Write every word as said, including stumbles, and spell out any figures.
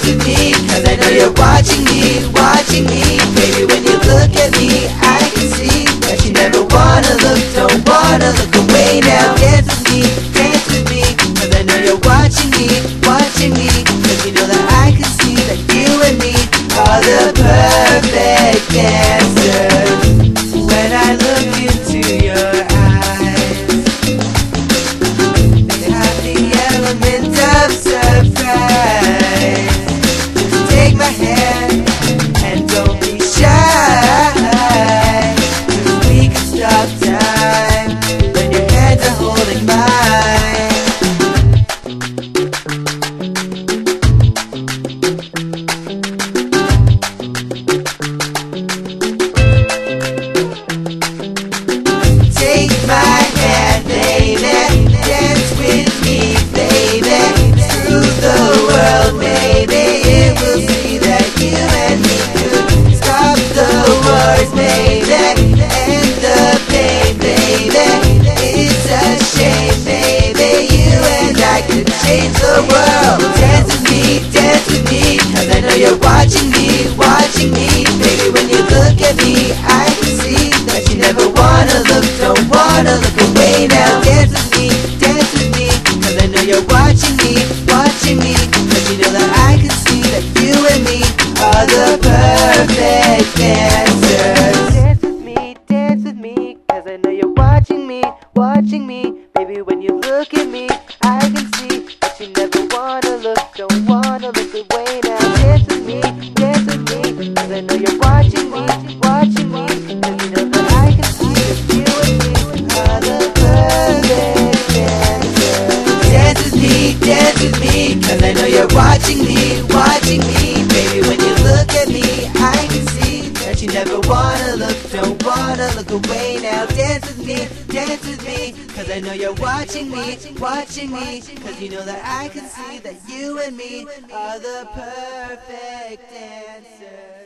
with me, cause I know you're watching me, watching me. Baby, when you look at me, I can see that you never wanna look, don't wanna look away now. Dance with me, dance with me, cause I know you're watching me, watching me. Cause you know that I can see that you and me are the perfect dancers. When I look into your eyes, they have the element of surprise. Just take my hand and don't be shy, cause we can stop time when your hands are holding mine. Take my hand, baby, dance with me, baby. Through the world, baby, it will see that you and me could stop the wars, baby, and the pain, baby. It's a shame, baby, you and I could change the world. Dance with me, dance with me, cause I know you're watching me, watching me. Baby, when you look at me, I can see that you never wanna look, don't wanna look away now. Dance with me, dance with me, cause I know you're watching me, watching me. Cause you know that I can see that you and me are the perfect dancers. Dance with me, dance with me, cause I know you're watching me, watching me. Baby, when you look at me, I can see that you never wanna look, don't wanna look away now. Dance with me, dance with me, cause I know you're watching me, watching me. Cause you know that I can see that you and me are the perfect dancers. Dance with me, dance with me, cause I know you're watching me, watching me. Baby, when you look at me, I can see that you never wanna look, don't wanna look away now. Dance with me, dance with me, cause I know you're watching me, watching me. Cause you know that I can see that you and me are the perfect dancers.